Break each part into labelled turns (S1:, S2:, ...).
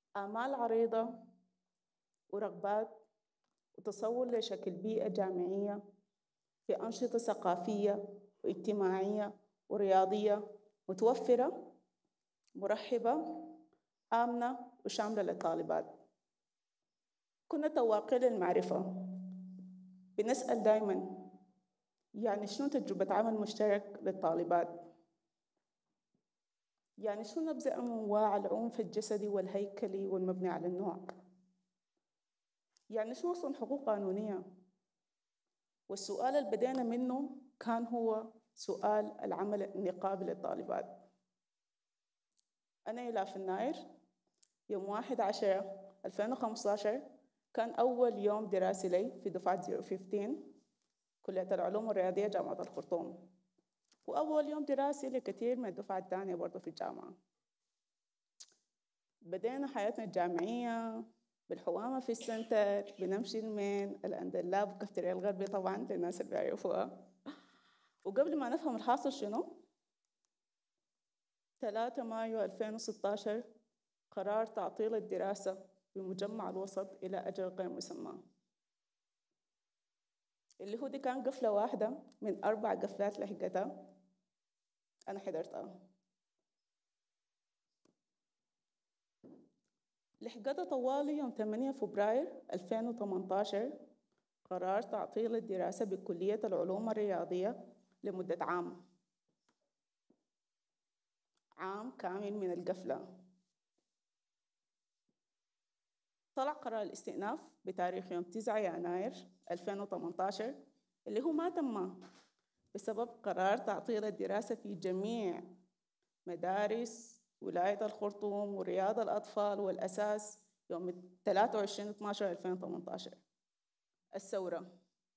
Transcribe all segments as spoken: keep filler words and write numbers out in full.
S1: آمال عريضة ورغبات وتصور لشكل بيئة جامعية في أنشطة ثقافية واجتماعية ورياضية متوفرة مرحبة آمنة وشاملة للطالبات. كنا تواقي للمعرفة، بنسأل دائما يعني شنو تجربة عمل مشترك للطالبات؟ يعني شنو نبذة عن أنواع العنف الجسدي والهيكلي والمبني على النوع؟ يعني شنو أصلاً حقوق قانونية؟ والسؤال اللي بدينا منه كان هو سؤال العمل النقابي للطالبات. أنا إلى فناير يوم واحد عشرة ألفين وخمسة عشر كان أول يوم دراسي لي في دفعة صفر خمسة عشر كلية العلوم الرياضية جامعة الخرطوم، وأول يوم دراسي لكثير من الدفعة الثانية برضه في الجامعة. بدينا حياتنا الجامعية بالحوامة في السنتر، بنمشي المين الأندلاب كافتريا الغربي طبعاً للناس اللي بيعرفوها. وقبل ما نفهم الحاصل شنو، ثلاثة مايو ألفين وستة عشر قرار تعطيل الدراسة بمجمع الوسط إلى أجل غير مسمى، اللي هو دي كان قفلة واحدة من أربع قفلات لحقتها أنا حضرتها. لحقتها طوالي يوم ثمانية فبراير ألفين وثمانية عشر قرار تعطيل الدراسة بكلية العلوم الرياضية لمدة عام عام كامل من القفلة. طلع قرار الاستئناف بتاريخ يوم تسعة يناير ألفين وثمانية عشر اللي هو ما تم بسبب قرار تعطيل الدراسة في جميع مدارس ولاية الخرطوم ورياض الأطفال والأساس يوم ثلاثة وعشرين اثناشر ألفين وثمانية عشر. الثورة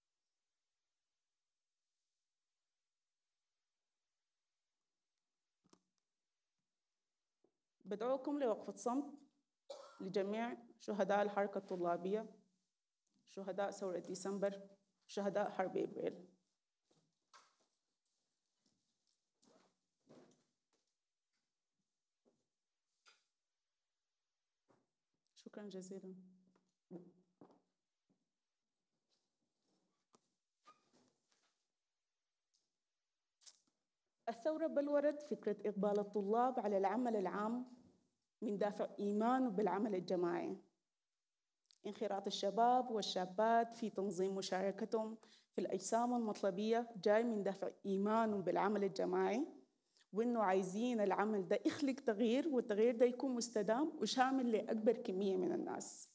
S1: بدعوكم لوقفة صمت لجميع شهداء الحركة الطلابية، شهداء ثورة ديسمبر، شهداء حرب إبريل. شكراً جزيلاً. الثورة بلورت فكرة إقبال الطلاب على العمل العام من دافع إيمانه بالعمل الجماعي، انخراط الشباب والشابات في تنظيم مشاركتهم في الأجسام المطلبية جاي من دافع إيمانهم بالعمل الجماعي، وإنه عايزين العمل ده يخلق تغيير، والتغيير ده يكون مستدام وشامل لأكبر كمية من الناس.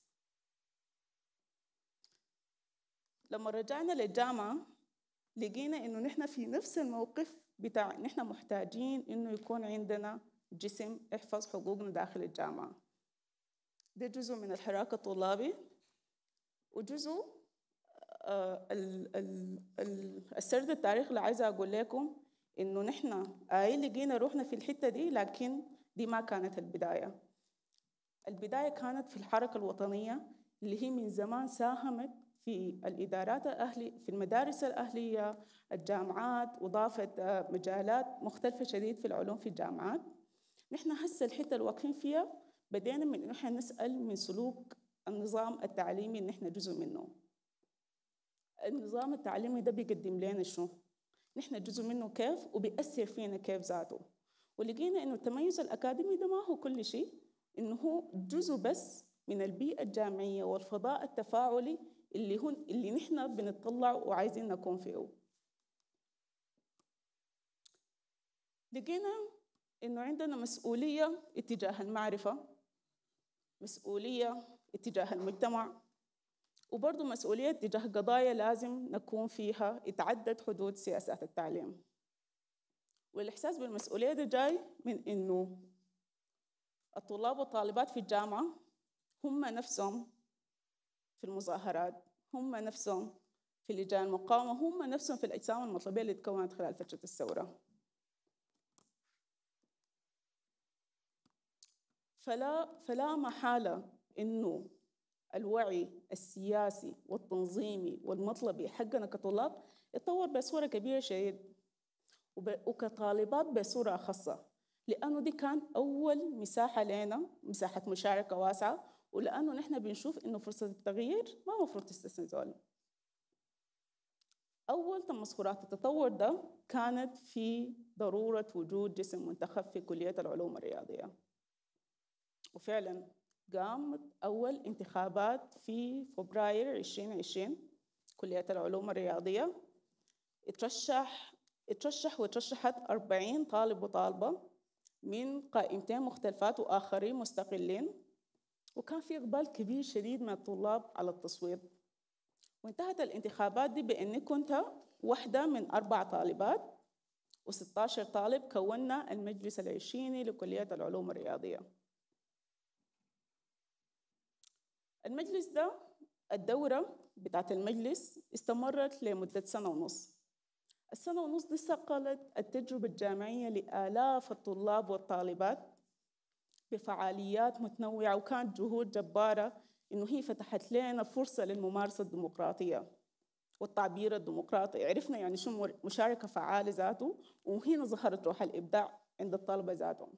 S1: لما رجعنا للجامعة لقينا إنه نحن في نفس الموقف بتاع نحن محتاجين إنه يكون عندنا جسم يحفظ حقوقنا داخل الجامعة. ده جزء من الحراك الطلابي، وجزء آه ال ال ال السرد التاريخي اللي عايزة أقول لكم إنه نحن آي لقينا روحنا في الحتة دي، لكن دي ما كانت البداية. البداية كانت في الحركة الوطنية اللي هي من زمان ساهمت في الإدارات الأهلية، في المدارس الأهلية، الجامعات، وضافت مجالات مختلفة شديد في العلوم في الجامعات. نحن هسه الحتة اللي واقفين فيها بدينا من إنه إحنا نسأل من سلوك النظام التعليمي اللي نحن جزء منه. النظام التعليمي ده بيقدم لنا شنو؟ نحن جزء منه كيف وبيأثر فينا كيف ذاته. ولقينا إنه التميز الأكاديمي ده ما هو كل شيء، إنه هو جزء بس من البيئة الجامعية والفضاء التفاعلي اللي هو اللي نحن بنطلع وعايزين نكون فيه. لقينا إنه عندنا مسؤولية اتجاه المعرفة، مسؤولية اتجاه المجتمع، وبرضه مسؤولية اتجاه قضايا لازم نكون فيها يتعدد حدود سياسات التعليم. والإحساس بالمسؤولية ده جاي من إنه الطلاب والطالبات في الجامعة هم نفسهم في المظاهرات، هم نفسهم في لجان المقاومة، هم نفسهم في الأجسام المطلبية اللي تكونت خلال فترة الثورة. فلا فلا محالة إنه الوعي السياسي والتنظيمي والمطلبي حقنا كطلاب يتطور بصورة كبيرة شديد، وكطالبات بصورة خاصة، لأنه دي كان أول مساحة لنا، مساحة مشاركة واسعة، ولأنه نحن بنشوف إنه فرصة التغيير ما مفروض تستثني زول. أول تمسخرات التطور ده كانت في ضرورة وجود جسم منتخب في كلية العلوم الرياضية، وفعلاً قامت أول انتخابات في فبراير عشرين عشرين. كلية العلوم الرياضية اترشح اترشح وترشحت أربعين طالب وطالبة من قائمتين مختلفات وآخرين مستقلين، وكان في إقبال كبير شديد من الطلاب على التصويت. وانتهت الانتخابات دي بأني كنت واحدة من أربع طالبات وستة عشر طالب كونا المجلس العشريني لكلية العلوم الرياضية. المجلس ده الدورة بتاعت المجلس استمرت لمدة سنة ونص. السنة ونص دي صقلت التجربة الجامعية لآلاف الطلاب والطالبات بفعاليات متنوعة، وكانت جهود جبارة إنه هي فتحت لنا فرصة للممارسة الديمقراطية والتعبير الديمقراطي. عرفنا يعني شو مشاركة فعالة ذاته، وهنا ظهرت روح الإبداع عند الطلبة ذاتهم.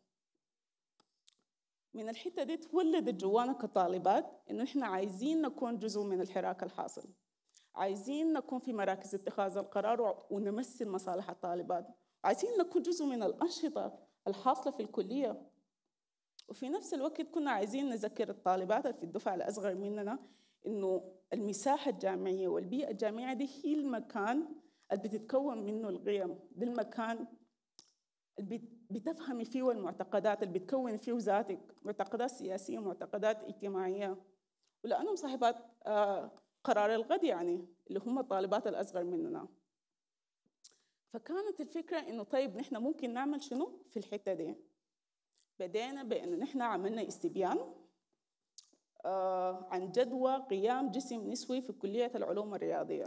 S1: من الحتة دي تولدت جوانا كطالبات إنه إحنا عايزين نكون جزء من الحراك الحاصل، عايزين نكون في مراكز اتخاذ القرار ونمثل مصالح الطالبات، عايزين نكون جزء من الأنشطة الحاصلة في الكلية. وفي نفس الوقت كنا عايزين نذكر الطالبات في الدفعة الأصغر مننا إنه المساحة الجامعية والبيئة الجامعية دي هي المكان اللي بتتكون منه القيم، ده المكان اللي بتفهمي فيه المعتقدات اللي بتكون فيه ذاتك، معتقدات سياسية معتقدات اجتماعية، ولأنهم صاحبات قرار الغد يعني اللي هم الطالبات الأصغر مننا. فكانت الفكرة إنه طيب نحن ممكن نعمل شنو في الحتة دي. بدينا بأنه نحن عملنا استبيان آه عن جدوى قيام جسم نسوي في كلية العلوم الرياضية.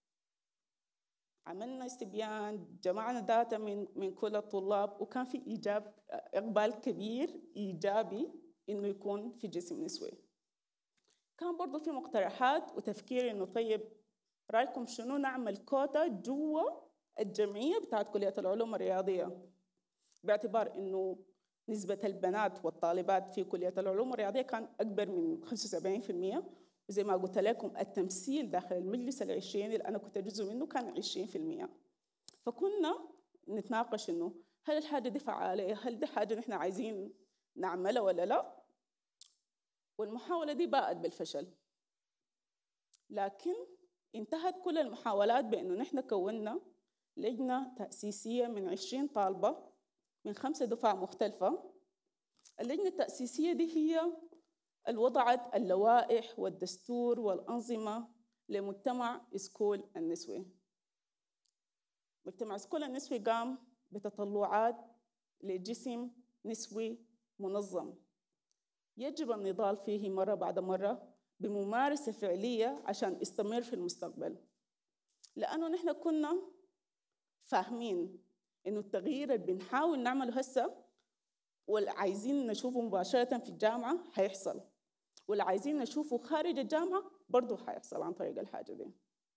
S1: عملنا استبيان، جمعنا داتا من من كل الطلاب، وكان في إيجاب إقبال كبير إيجابي إنه يكون في جسم نسوي. كان برضو في مقترحات وتفكير إنه طيب رأيكم شنو نعمل كوتا جوا الجمعية بتاعت كلية العلوم الرياضية، باعتبار إنه نسبة البنات والطالبات في كلية العلوم الرياضية كان أكبر من خمسة وسبعين بالمئة، وزي ما قلت لكم التمثيل داخل المجلس العشريني اللي أنا كنت جزء منه كان عشرين بالمئة. فكنا نتناقش إنه هل الحاجة دي فعالة؟ هل دي حاجة نحن عايزين نعملها ولا لا؟ والمحاولة دي باءت بالفشل، لكن انتهت كل المحاولات بأنه نحن كونا لجنة تأسيسية من عشرين طالبة من خمسة دفع مختلفة. اللجنة التأسيسية دي هي اللي وضعت اللوائح والدستور والأنظمة لمجتمع سكول النسوي. مجتمع سكول النسوي قام بتطلعات لجسم نسوي منظم يجب النضال فيه مرة بعد مرة بممارسة فعلية عشان يستمر في المستقبل، لأنه نحن كنا فاهمين إنه التغيير اللي بنحاول نعمله هسه واللي عايزين نشوفه مباشرة في الجامعة هيحصل، واللي عايزين نشوفه خارج الجامعة برضه هيحصل عن طريق الحاجة دي.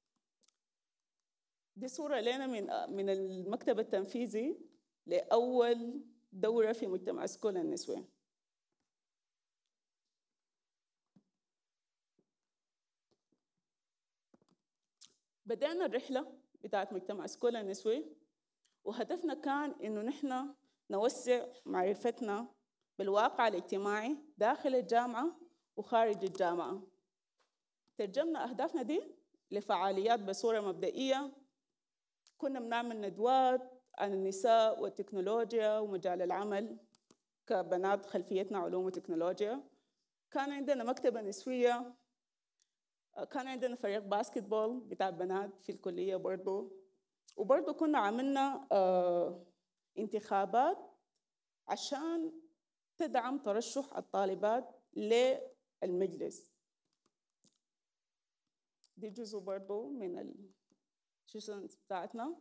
S1: دي صورة لنا من من المكتب التنفيذي لأول دورة في مجتمع سكول النسوي. بدأنا الرحلة بتاعت مجتمع سكول النسوي، وهدفنا كان إنه نحن نوسع معرفتنا بالواقع الاجتماعي داخل الجامعة وخارج الجامعة. ترجمنا أهدافنا دي لفعاليات بصورة مبدئية. كنا بنعمل ندوات عن النساء والتكنولوجيا ومجال العمل كبنات خلفيتنا علوم وتكنولوجيا. كان عندنا مكتبة نسوية، كان عندنا فريق باسكتبول بتاع بنات في الكلية برضو، وبرضو كنا عملنا آه انتخابات عشان تدعم ترشح الطالبات للمجلس. دي جزء برضو من السيشنز بتاعتنا.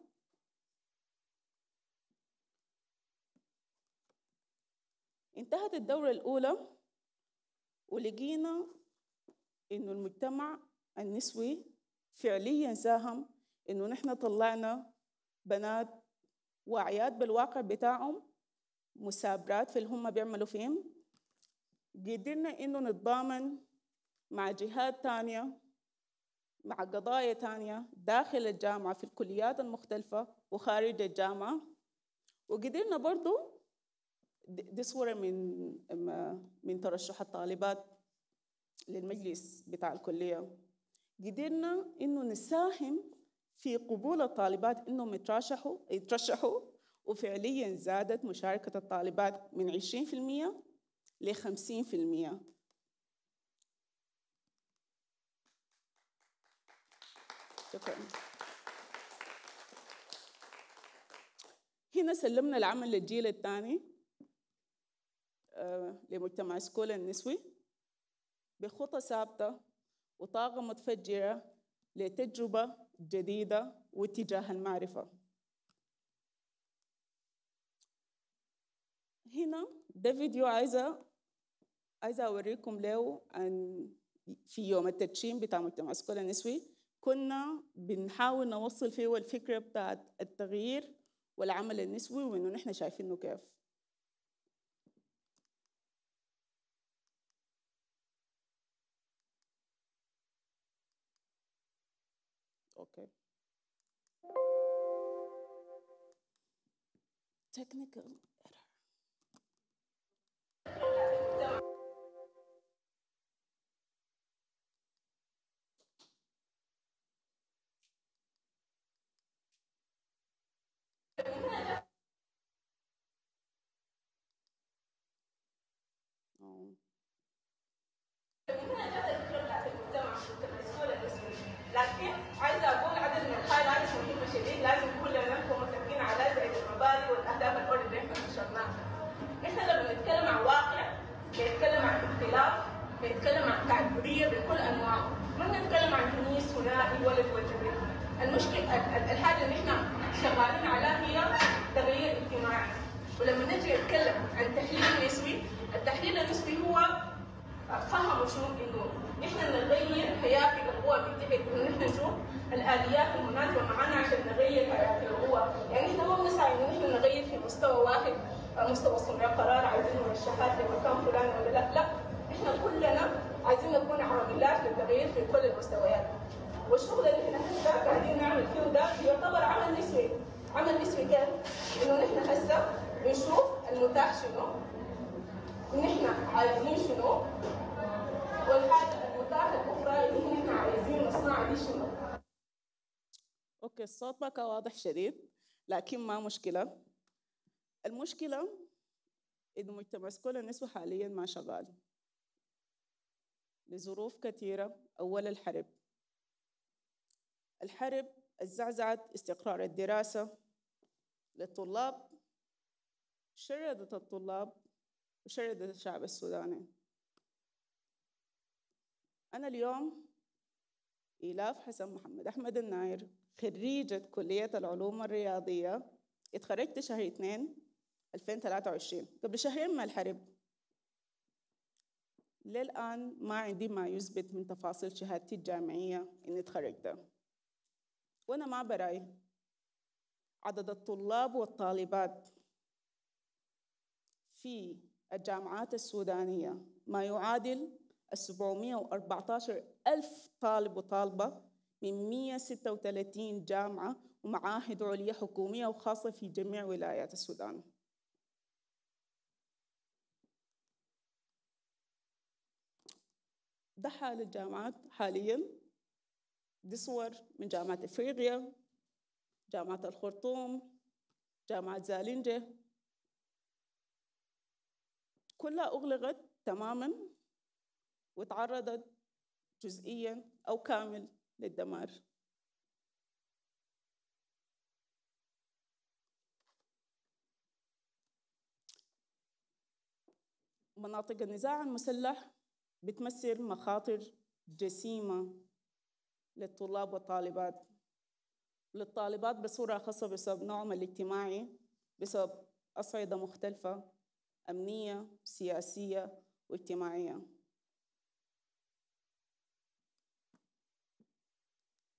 S1: انتهت الدورة الأولى ولقينا إنه المجتمع النسوي فعلياً ساهم إنه نحن طلعنا بنات واعيات بالواقع بتاعهم مثابرات في اللي هم بيعملوا فيهم. قدرنا إنه نتضامن مع جهات تانية، مع قضايا تانية داخل الجامعة في الكليات المختلفة وخارج الجامعة. وقدرنا برضو، دي صورة من من ترشح الطالبات للمجلس بتاع الكلية، قدرنا إنه نساهم في قبول الطالبات إنهم يترشحوا يترشحوا وفعلياً زادت مشاركة الطالبات من عشرين في المية ل خمسين في المية. شكراً. هنا سلمنا العمل للجيل الثاني آه لمجتمع سكولا النسوي بخطة ثابتة وطاقة متفجرة لتجربة جديدة واتجاه المعرفة. هنا ده فيديو عايزة عايزة أوريكم له عن في يوم التدشين بتاع مجتمع سكولا النسوي كنا بنحاول نوصل فيه الفكرة بتاعت التغيير والعمل النسوي وإنه نحن شايفينه كيف. أوكي. Technical error. Oh.
S2: لكن عايزه اقول عدد من الهايلايتس مهمه شديد لازم كلنا نكون متفقين على زي المبادئ والاهداف الاولى اللي احنا نشرناها. احنا لما نتكلم عن واقع بنتكلم عن اختلاف، بنتكلم عن تعبيريه بكل انواعه، ما بنتكلم عن تمييز ثنائي ولد وجبري. المشكله الحاجه اللي احنا شغالين عليها هي تغيير اجتماعي. ولما نجي نتكلم عن تحليل نسوي، التحليل النسوي هو فهموا شنو انه نحن نغير هياكل القوى بتحت انه نحن نشوف الاليات المناسبه معنا عشان نغير هياكل القوى، يعني نحن ما بنسعى انه نحن نغير في مستوى واحد، مستوى صنع قرار عايزين مرشحات لمكان فلان ولا لا، لا، نحن كلنا عايزين نكون عاملات للتغيير في كل المستويات. والشغل اللي احنا هسه قاعدين نعمل فيه ده يعتبر عمل نسوي، عمل نسوي كيف؟ انه نحن هسه بنشوف المتاح شنو؟ نحن عايزين شنو؟ والحاجة المتاحة الأخرى اللي نحن عايزين نصنعها دي شنو؟
S1: أوكي، الصوت بقى واضح شديد، لكن ما مشكلة. المشكلة إنه مجتمع سكولا النسوي حالياً ما شغال لظروف كثيرة. أول الحرب الحرب زعزعت استقرار الدراسة للطلاب، شردت الطلاب وشردت الشعب السوداني. أنا اليوم إيلاف حسن محمد أحمد الناير، خريجة كلية العلوم الرياضية، اتخرجت شهر اثنين ألفين وثلاثة وعشرين قبل شهرين من الحرب. للآن ما عندي ما يثبت من تفاصيل شهادتي الجامعية إني اتخرجت. وأنا ما براي عدد الطلاب والطالبات في الجامعات السودانية ما يعادل سبعمائة وأربعة عشر ألف طالب وطالبة من مئة وستة وثلاثين جامعة ومعاهد عليا حكومية وخاصة في جميع ولايات السودان. ده حال الجامعات حالياً. دي صور من جامعة إفريقيا، جامعة الخرطوم، جامعة زالنجة، كلها أغلقت تماماً وتعرضت جزئياً أو كامل للدمار. مناطق النزاع المسلح بتمثل مخاطر جسيمة للطلاب والطالبات، للطالبات بصورة خاصة بسبب نوعهم الاجتماعي، بسبب أصعدة مختلفة أمنية، سياسية واجتماعية.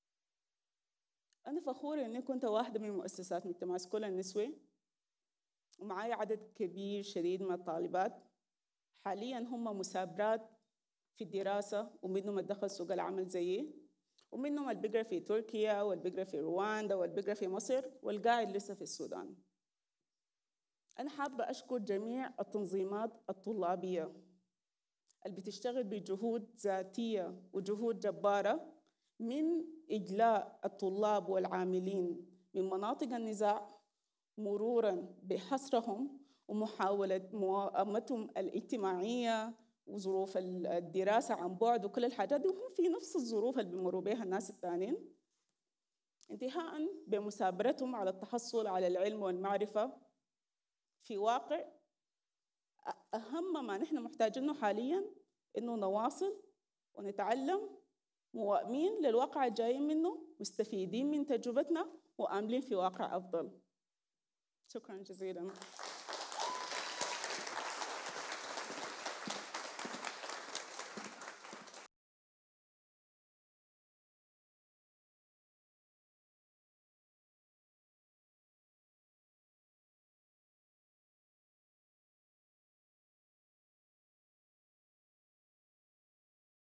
S1: أنا فخورة إني كنت واحدة من مؤسسات مجتمع سكولا النسوي، ومعايا عدد كبير شديد من الطالبات حالياً هم مثابرات في الدراسة، ومنهم الدخل سوق العمل زيي، ومنهم اللي بيقرا في تركيا واللي بيقرا في رواندا واللي بيقرا في مصر والقاعد لسه في السودان. أنا حابة أشكر جميع التنظيمات الطلابية اللي بتشتغل بجهود ذاتية وجهود جبارة من إجلاء الطلاب والعاملين من مناطق النزاع مروراً بحصرهم ومحاولة مواءمتهم الاجتماعية وظروف الدراسة عن بعد وكل الحاجات دي، وهم في نفس الظروف اللي بيمروا بها الناس الثانيين، انتهاء بمثابرتهم على التحصل على العلم والمعرفة في واقع أهم ما نحن محتاجينه حالياً إنه نواصل ونتعلم موائمين للواقع الجايين منه، مستفيدين من تجربتنا وآملين في واقع أفضل. شكراً جزيلاً.